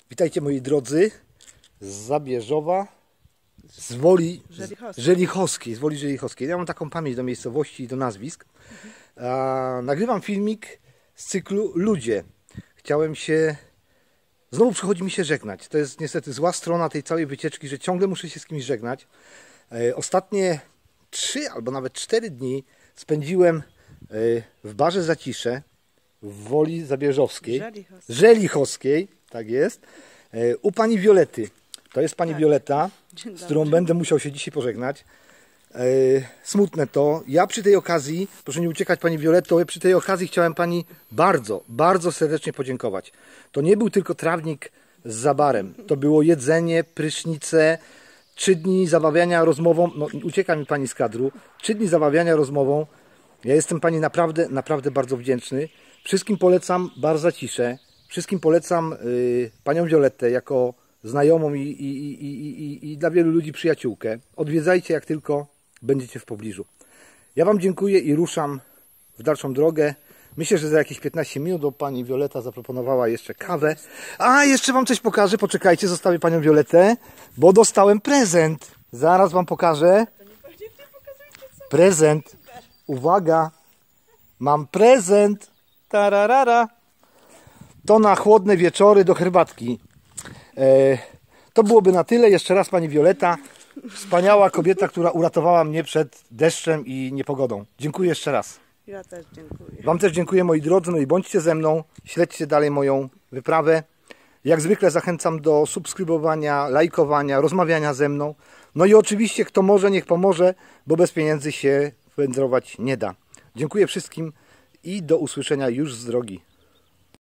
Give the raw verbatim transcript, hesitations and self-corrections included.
Witajcie moi drodzy z Zabierzowa, z Woli Żelichowskiej. Żelichowskiej, z Woli Żelichowskiej. Ja mam taką pamięć do miejscowości i do nazwisk. A, nagrywam filmik z cyklu Ludzie. Chciałem się... Znowu przychodzi mi się żegnać. To jest niestety zła strona tej całej wycieczki, że ciągle muszę się z kimś żegnać. E, ostatnie trzy albo nawet cztery dni spędziłem e, w barze Zacisze w Woli Zabierzowskiej. Żelichowskiej. Żelichowskiej, tak jest. E, u pani Violety. To jest pani Tak. Violeta, Dzień z którą dobry. będę musiał się dzisiaj pożegnać. E, smutne to. Ja przy tej okazji, proszę nie uciekać pani Violetto, ja przy tej okazji chciałem pani bardzo, bardzo serdecznie podziękować. To nie był tylko trawnik z zabarem. To było jedzenie, prysznice, trzy dni zabawiania rozmową. No ucieka mi pani z kadru. Trzy dni zabawiania rozmową. Ja jestem pani naprawdę, naprawdę bardzo wdzięczny. Wszystkim polecam bar Zacisze. Wszystkim polecam y, panią Violettę jako znajomą i, i, i, i, i, i dla wielu ludzi przyjaciółkę. Odwiedzajcie jak tylko będziecie w pobliżu. Ja wam dziękuję i ruszam w dalszą drogę. Myślę, że za jakieś piętnaście minut, bo pani Violeta zaproponowała jeszcze kawę. A, jeszcze wam coś pokażę. Poczekajcie, zostawię panią Violetę, bo dostałem prezent. Zaraz wam pokażę. Prezent. Uwaga. Mam prezent. Tararara. To na chłodne wieczory do herbatki. E, to byłoby na tyle. Jeszcze raz pani Violeta. Wspaniała kobieta, która uratowała mnie przed deszczem i niepogodą. Dziękuję jeszcze raz. Ja też dziękuję. Wam też dziękuję moi drodzy. No i bądźcie ze mną. Śledźcie dalej moją wyprawę. Jak zwykle zachęcam do subskrybowania, lajkowania, rozmawiania ze mną. No i oczywiście kto może, niech pomoże, bo bez pieniędzy się wędrować nie da. Dziękuję wszystkim i do usłyszenia już z drogi.